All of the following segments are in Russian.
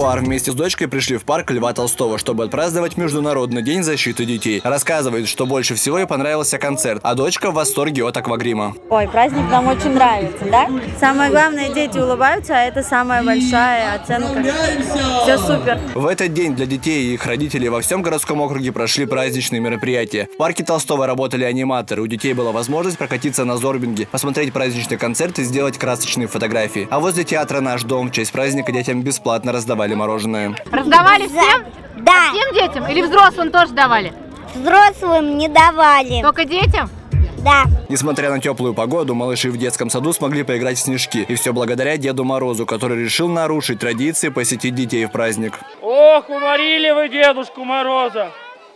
Эдуард вместе с дочкой пришли в парк Льва Толстого, чтобы отпраздновать Международный день защиты детей. Рассказывает, что больше всего ей понравился концерт, а дочка в восторге от аквагрима. Ой, праздник нам очень нравится, да? Самое главное, дети улыбаются, а это самая большая оценка. Все супер. В этот день для детей и их родителей во всем городском округе прошли праздничные мероприятия. В парке Толстого работали аниматоры, у детей была возможность прокатиться на зорбинге, посмотреть праздничный концерт и сделать красочные фотографии. А возле театра «Наш дом» в честь праздника детям бесплатно раздавали мороженое. Раздавали всем? Да. Всем детям? Или взрослым тоже давали? Взрослым не давали. Только детям? Да. Несмотря на теплую погоду, малыши в детском саду смогли поиграть в снежки. И все благодаря Деду Морозу, который решил нарушить традиции посетить детей в праздник. Ох, уморили вы Дедушку Мороза.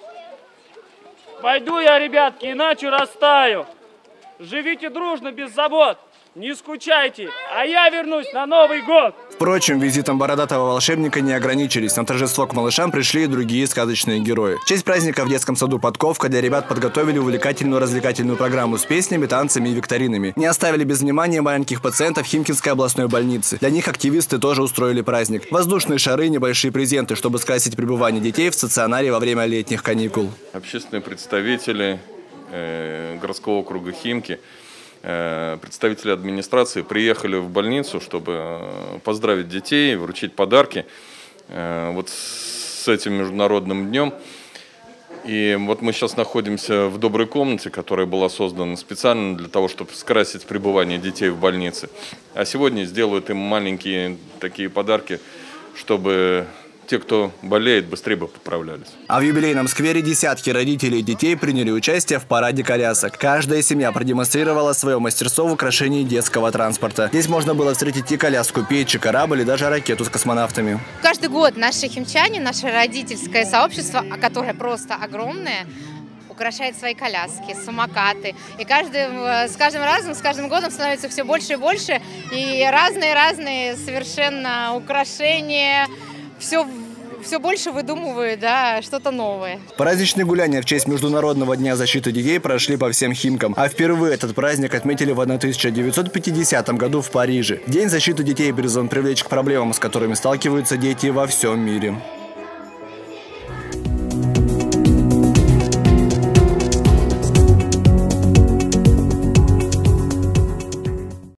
Пойду я, ребятки, иначе растаю. Живите дружно, без забот. Не скучайте, а я вернусь на Новый год. Впрочем, визитом бородатого волшебника не ограничились. На торжество к малышам пришли и другие сказочные герои. В честь праздника в детском саду «Подковка» для ребят подготовили увлекательную развлекательную программу с песнями, танцами и викторинами. Не оставили без внимания маленьких пациентов Химкинской областной больницы. Для них активисты тоже устроили праздник. Воздушные шары и небольшие презенты, чтобы скрасить пребывание детей в стационаре во время летних каникул. Общественные представители городского округа Химки, представители администрации приехали в больницу, чтобы поздравить детей, вручить подарки вот с этим международным днем. И вот мы сейчас находимся в доброй комнате, которая была создана специально для того, чтобы скрасить пребывание детей в больнице. А сегодня сделают им маленькие такие подарки, чтобы те, кто болеет, быстрее бы поправлялись. А в юбилейном сквере десятки родителей и детей приняли участие в параде колясок. Каждая семья продемонстрировала свое мастерство в украшении детского транспорта. Здесь можно было встретить и коляску, печь, и корабль, и даже ракету с космонавтами. Каждый год наши химчане, наше родительское сообщество, которое просто огромное, украшает свои коляски, самокаты. И с каждым годом становится все больше и больше. И разные совершенно украшения. Все больше выдумывают, да, что-то новое. Праздничные гуляния в честь Международного дня защиты детей прошли по всем Химкам. А впервые этот праздник отметили в 1950 году в Париже. День защиты детей призван привлечь к проблемам, с которыми сталкиваются дети во всем мире.